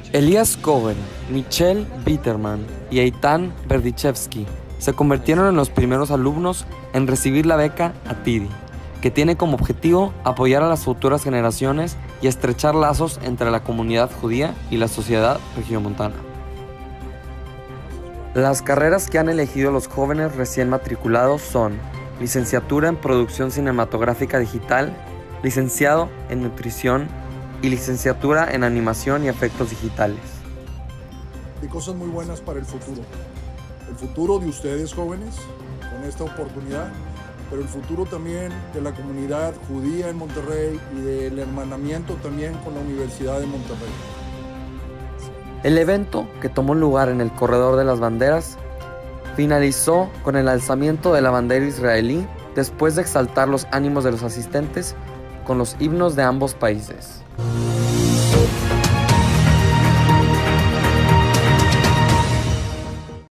Elías Cohen, Michelle Bitterman y Eitan Berdichevsky se convirtieron en los primeros alumnos en recibir la beca ATIDI, que tiene como objetivo apoyar a las futuras generaciones y estrechar lazos entre la comunidad judía y la sociedad regiomontana. Las carreras que han elegido los jóvenes recién matriculados son licenciatura en producción cinematográfica digital, licenciado en nutrición y licenciatura en animación y efectos digitales. De cosas muy buenas para el futuro de ustedes jóvenes con esta oportunidad, pero el futuro también de la comunidad judía en Monterrey y del hermanamiento también con la Universidad de Monterrey. El evento, que tomó lugar en el Corredor de las Banderas, finalizó con el alzamiento de la bandera israelí después de exaltar los ánimos de los asistentes con los himnos de ambos países.